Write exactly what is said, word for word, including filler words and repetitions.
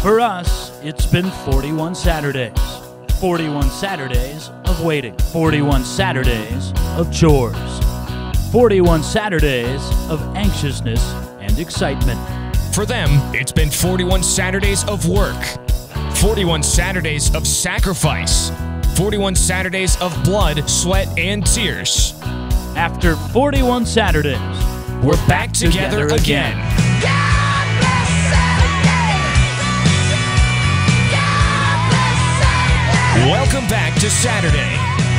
For us, it's been forty-one Saturdays. forty-one Saturdays of waiting. forty-one Saturdays of chores. forty-one Saturdays of anxiousness and excitement. For them, it's been forty-one Saturdays of work. forty-one Saturdays of sacrifice. forty-one Saturdays of blood, sweat, and tears. After forty-one Saturdays, we're back together, together again. again. Welcome back to Saturday.